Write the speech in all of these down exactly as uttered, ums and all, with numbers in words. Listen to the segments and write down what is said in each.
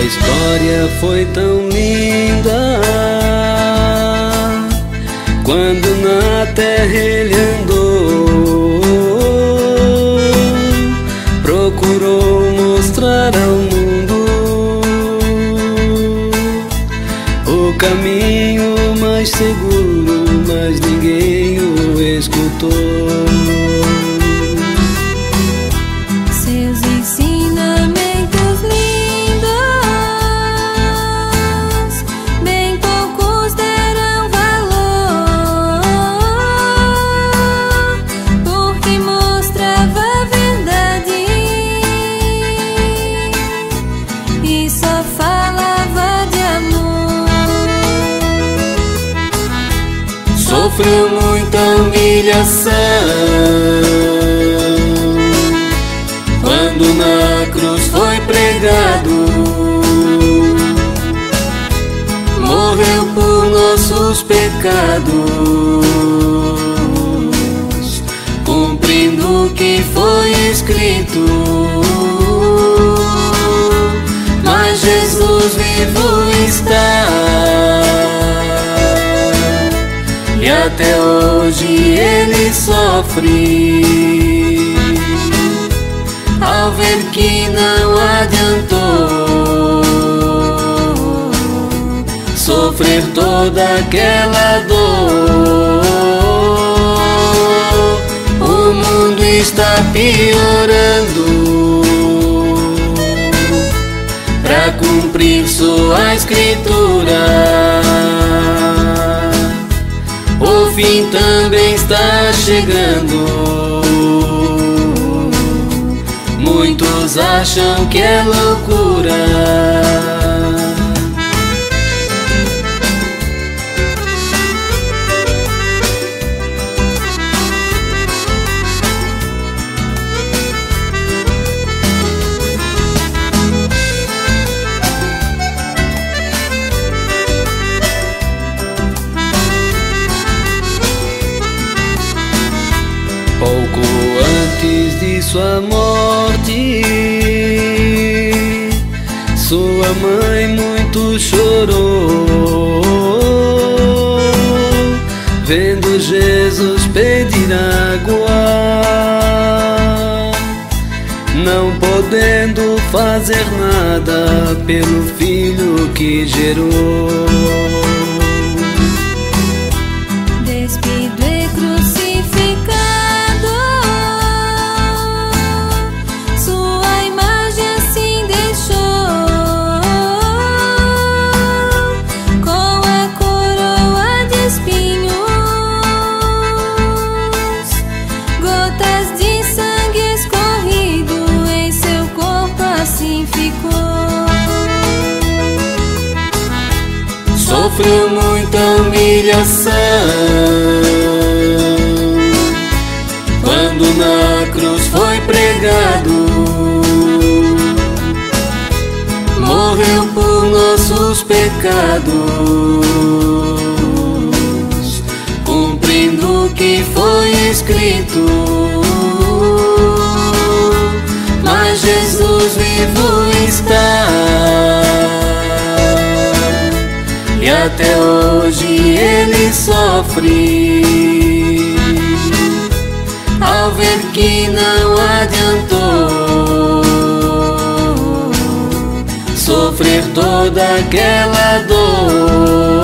história foi tão linda quando na terra ele andou, procurou mostrar ao mundo o caminho mais seguro, mas ninguém o escutou. Seus ensinamentos lindos, bem poucos deram valor, porque mostrava a verdade e só falava de amor. Sofreu muita humilhação quando na cruz foi pregado, morreu por nossos pecados, cumprindo o que foi escrito. Mas Jesus vivo está, e até hoje ele sofre ao ver que não adiantou sofrer toda aquela dor. O mundo está piorando pra cumprir sua escritura. O fim também está chegando. Muitos acham que é loucura. Pouco antes de sua morte, sua mãe muito chorou, vendo Jesus pedir água, não podendo fazer nada pelo filho que gerou. Despido e crucificado, sua imagem assim deixou, com a coroa de espinhos, gotas de sangue escorrido em seu corpo assim ficou. Sofreu muita humilhação quando na cruz foi pregado, morreu por nossos pecados, cumprindo o que foi escrito. Mas Jesus vivo está, e até hoje ele sofre ao ver que não adiantou sofrer toda aquela dor.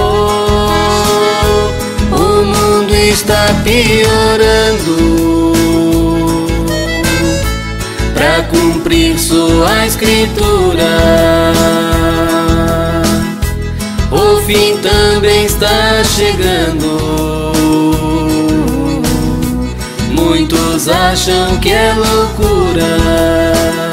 O mundo está piorando pra cumprir sua escritura. O fim também está chegando. Muitos acham que é loucura.